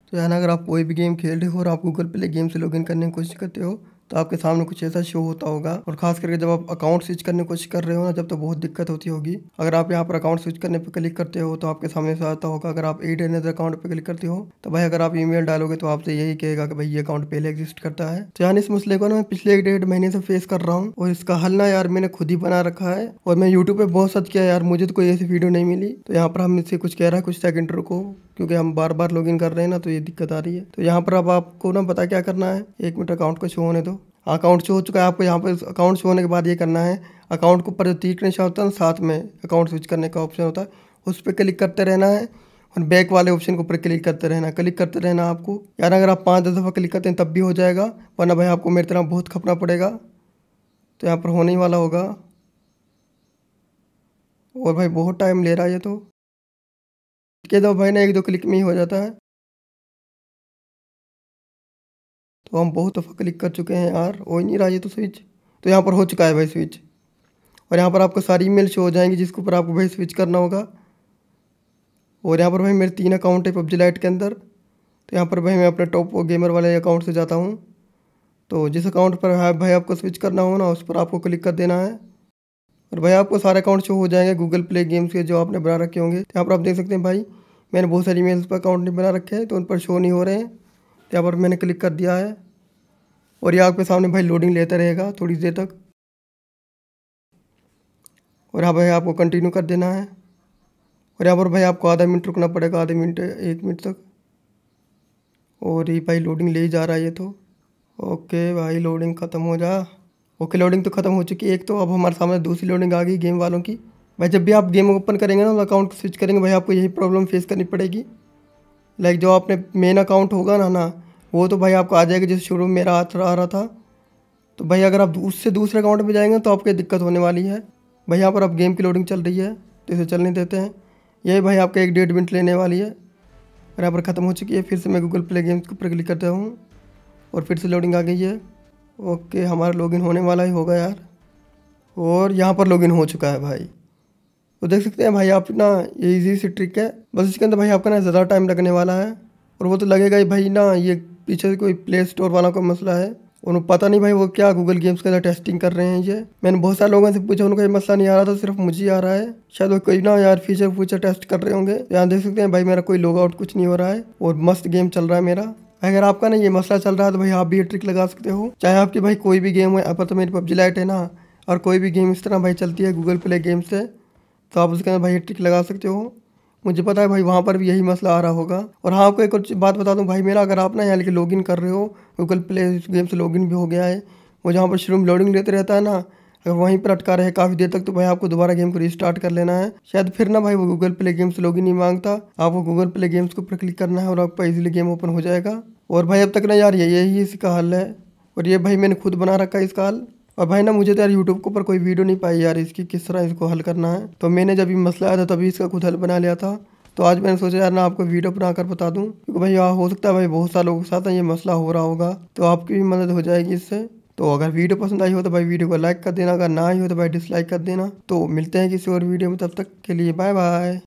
तो यार अगर आप कोई भी गेम खेल रहे हो और आप गूगल प्ले गेम से लॉगिन करने की कोशिश करते हो तो आपके सामने कुछ ऐसा शो होता होगा। और खास करके जब आप अकाउंट स्विच करने की कोशिश कर रहे हो ना, जब तो बहुत दिक्कत होती होगी। अगर आप यहाँ पर अकाउंट स्विच करने पर क्लिक करते हो तो आपके सामने से आता होगा। अगर आप एड अनदर अकाउंट पे क्लिक करते हो तो भाई अगर आप ईमेल डालोगे तो आपसे यही कहेगा कि भाई ये अकाउंट पहले एग्जिस्ट करता है। तो यार इस मसले को ना मैं पिछले 1 डेढ़ महीने से फेस कर रहा हूँ और इसका हल ना यार मैंने खुद ही बना रखा है। और मैं यूट्यूब पे बहुत सर्च किया यार, मुझे तो कोई ऐसी वीडियो नहीं मिली। तो यहाँ पर हम इससे कुछ कह रहा है, कुछ सेकंड रुको, क्योंकि हम बार बार लॉगिन कर रहे हैं ना, तो ये दिक्कत आ रही है। तो यहाँ पर अब आपको ना पता क्या करना है, 1 मिनट अकाउंट को शो होने दो। अकाउंट शो हो चुका है आपको। यहाँ पर अकाउंट शो होने के बाद ये करना है, अकाउंट के ऊपर जो तीर का निशान होता है साथ में अकाउंट स्विच करने का ऑप्शन होता है, उस पर क्लिक करते रहना है और बैक वाले ऑप्शन के ऊपर क्लिक करते रहना, क्लिक करते रहना आपको। यार अगर आप 5-10 दफ़ा क्लिक करते हैं तब भी हो जाएगा, वरना भाई आपको मेरी तरह बहुत खपना पड़ेगा। तो यहाँ पर होने ही वाला होगा और भाई बहुत टाइम ले रहा है ये तो। के दो भाई ना 1-2 क्लिक में ही हो जाता है। तो हम बहुत दफ़ा क्लिक कर चुके हैं यार, हो ही नहीं रहा ये तो स्विच। तो यहाँ पर हो चुका है भाई स्विच और यहाँ पर आपको सारी ईमेल शो हो जाएंगी जिसके ऊपर आपको भाई स्विच करना होगा। और यहाँ पर भाई मेरे 3 अकाउंट है पबजी लाइट के अंदर। तो यहाँ पर भाई मैं अपने टॉप गेमर वाले अकाउंट से जाता हूँ। तो जिस अकाउंट पर भाई आपको स्विच करना हो ना, उस पर आपको क्लिक कर देना है और भाई आपको सारे अकाउंट शो हो जाएंगे गूगल प्ले गेम्स के जो आपने बना रखे होंगे। तो यहाँ पर आप देख सकते हैं भाई मैंने बहुत सारी ईमेल्स पर अकाउंट नहीं बना रखे हैं तो उन पर शो नहीं हो रहे हैं। तो यहाँ पर मैंने क्लिक कर दिया है और ये आपके सामने भाई लोडिंग लेता रहेगा थोड़ी देर तक। और हाँ भाई आपको कंटिन्यू कर देना है और यहाँ पर भाई आपको आधा मिनट रुकना पड़ेगा, आधे मिनट 1 मिनट तक। और ये भाई लोडिंग ले ही जा रहा है ये तो। ओके भाई लोडिंग ख़त्म हो जा। ओके लोडिंग तो ख़त्म हो चुकी है एक तो। अब हमारे सामने दूसरी लोडिंग आ गई गेम वालों की। भाई जब भी आप गेम ओपन करेंगे ना, अकाउंट स्विच करेंगे, भाई आपको यही प्रॉब्लम फेस करनी पड़ेगी। लाइक जो आपने मेन अकाउंट होगा ना वो तो भाई आपको आ जाएगा जैसे शुरू में मेरा आ रहा था। तो भाई अगर आप उससे दूसरे अकाउंट में जाएंगे तो आपको दिक्कत होने वाली है। भाई यहाँ पर अब गेम की लोडिंग चल रही है तो इसे चलने देते हैं। यही भाई आपका 1-1.5 मिनट लेने वाली है और यहाँ पर ख़त्म हो चुकी है। फिर से मैं गूगल प्ले गेम्स के ऊपर क्लिक करता हूँ और फिर से लोडिंग आ गई है। ओके हमारा लॉगिन होने वाला ही होगा यार। और यहाँ पर लॉगिन हो चुका है भाई। तो देख सकते हैं भाई आप ना, ये इजी सी ट्रिक है। बस इसके अंदर भाई आपका ना ज़्यादा टाइम लगने वाला है और वो तो लगेगा ही भाई ना। ये पीछे से कोई प्ले स्टोर वाला का मसला है। उन्हें पता नहीं भाई वो क्या गूगल गेम्स के अंदर टेस्टिंग कर रहे हैं। ये मैंने बहुत सारे लोगों से पूछा, उनका ये मसला नहीं आ रहा था, सिर्फ मुझे ही आ रहा है। शायद वो कोई ना यार फीचर टेस्ट कर रहे होंगे। यहाँ देख सकते हैं भाई मेरा कोई लॉग आउट कुछ नहीं हो रहा है और मस्त गेम चल रहा है मेरा। अगर आपका ना ये मसला चल रहा है तो भाई आप भी ये ट्रिक लगा सकते हो। चाहे आपकी भाई कोई भी गेम है, पर तो मेरी पबजी लाइट है ना, और कोई भी गेम इस तरह भाई चलती है गूगल प्ले गेम से, तो आप उसके अंदर भाई ये ट्रिक लगा सकते हो। मुझे पता है भाई वहाँ पर भी यही मसला आ रहा होगा। और हाँ आपको एक और बात बता दूँ भाई, मेरा अगर आप ना यहाँ लेके लॉगिन कर रहे हो, गूगल प्ले गेम से लॉगिन भी हो गया है, वो जहाँ पर शुरू में लोडिंग लेते रहता है ना, अगर वहीं पर अटका रहे काफ़ी देर तक, तो भाई आपको दोबारा गेम को रिस्टार्ट कर लेना है। शायद फिर ना भाई वो गूगल प्ले गेम से लॉगिन नहीं मांगता। आपको गूगल प्ले गेम्स के ऊपर क्लिक करना है और आपका इजीली गेम ओपन हो जाएगा। और भाई अब तक ना यार यही इसका हल है और ये भाई मैंने खुद बना रखा है इसका हल। और भाई ना मुझे तो यार यूट्यूब के ऊपर कोई वीडियो नहीं पाई यार इसकी किस तरह इसको हल करना है। तो मैंने जब ये मसला आया था तभी इसका खुद हल बना लिया था। तो आज मैंने सोचा यार ना आपको वीडियो बनाकर बता दूं, क्योंकि भाई हो सकता है भाई बहुत सारे लोगों के साथ ये मसला हो रहा होगा, तो आपकी भी मदद हो जाएगी इससे। तो अगर वीडियो पसंद आई हो तो भाई वीडियो को लाइक कर देना, अगर ना आई हो तो भाई डिसलाइक कर देना। तो मिलते हैं किसी और वीडियो में, तब तक के लिए बाय बाय।